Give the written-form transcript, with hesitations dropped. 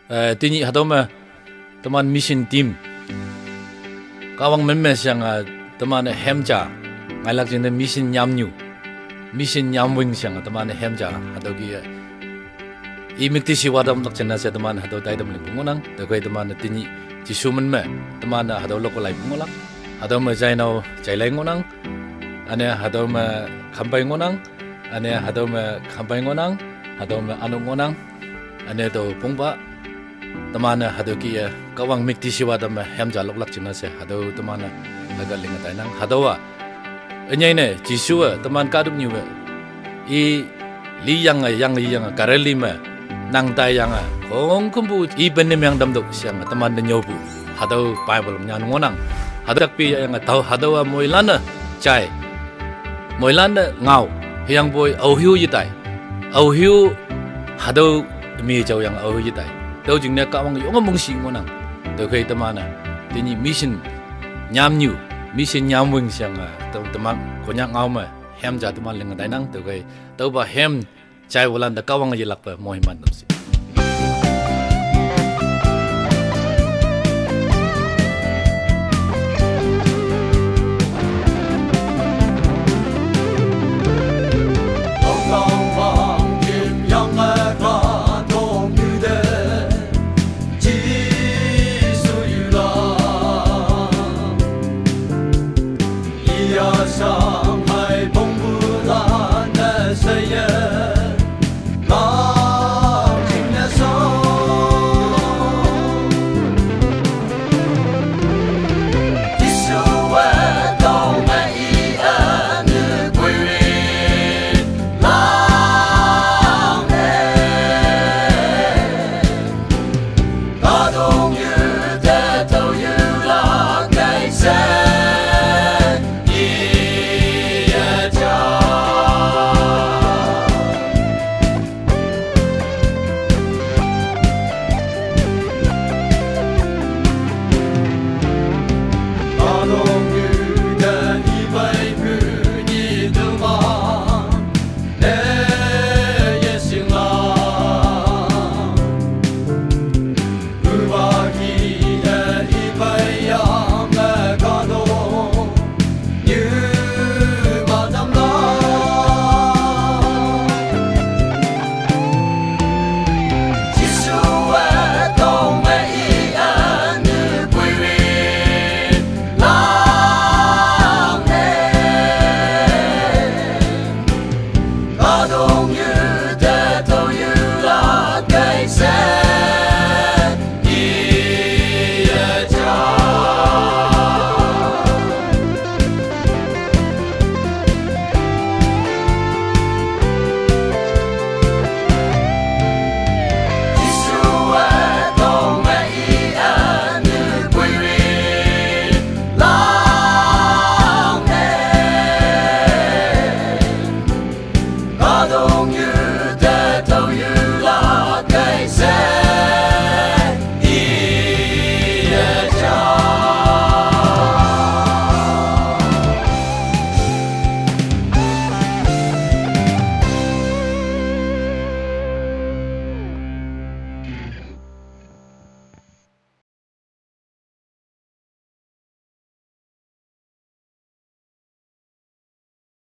tini hadoma teman mission team kawang memes yang teman hemja ngalak jende mission nyamnyu mission nyamwing yang teman hemja atau gi imikti siwadam tak chena se teman hado dai dam lingunang de koi teman tini jisumen me teman hado lokolai bungolang hado me jainau jailai ngunang ane hado me kampai ngunang ane hado me kampai ngunang hado me anu ngunang ane to pungba teman hado ki kawang mikti siwadam hemja loklak chena se hado teman laga lingatai nang hado wa enyai ne jisu teman kaduk nyu i li yang kareli me nang tai yang kong kumbu i benem yang dam dok siang teman de nyobu hado bible nyan ngonang hado pi yang tau hado wa moilana chai moilana ngau yang boy au hiu yitai au hiu hado mi jau yang au yitai do jing ne ka wang yong mong sing ngonang do kai temana tini mission nyamnyu mission nyamwing siang teman konya ngau ma hem ja teman lenga dainang do kai tau ba hem chai wulan da kawang yilak pa mohiman namsi